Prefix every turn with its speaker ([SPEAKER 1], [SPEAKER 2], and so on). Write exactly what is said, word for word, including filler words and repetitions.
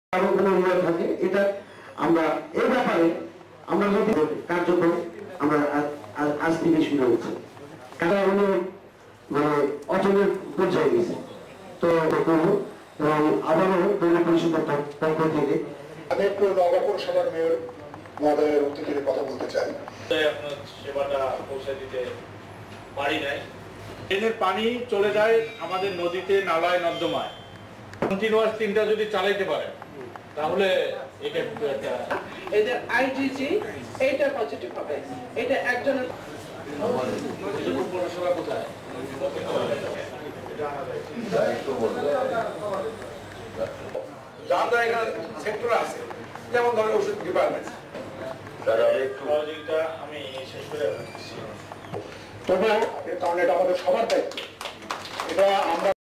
[SPEAKER 1] আরো কোনো উন্নয়ন থাকে এটা আমরা এই ব্যাপারে আমরা যদি কার্যক্রম আমরা আজ থেকে শুরু হচ্ছে কারণ উনি মানে অচলের পর্যায়ে গেছে তো করবো এবং আবারও পৌর পরিষদের পক্ষ থেকে
[SPEAKER 2] আমি একটু নগর পৌরসভার মেয়র মহোদয়ের অতিথির কথা বলতে চাই।
[SPEAKER 3] আপনার সেবাটা পৌঁছে দিতে পারি নাই। ট্রেনের পানি চলে যায় আমাদের নদীতে, নালায়, নর্দমায়। কন্টিনিউয়াস তিনটা যদি চালাইতে পারে তাহলে এটা একটা
[SPEAKER 4] এটা আইজিজি এটা পজিটিভ হবে। এটা একজনের
[SPEAKER 3] পৌরসভা কোথায়
[SPEAKER 2] যারা এখানে সেক্টর আছে যেমন ধরেন ওষুধ ডিপার্টমেন্ট
[SPEAKER 3] সহযোগিতা আমি শেষ করে রাখছি।
[SPEAKER 2] তবে কারণ এটা আমাদের সবার দায়িত্ব। এটা আমরা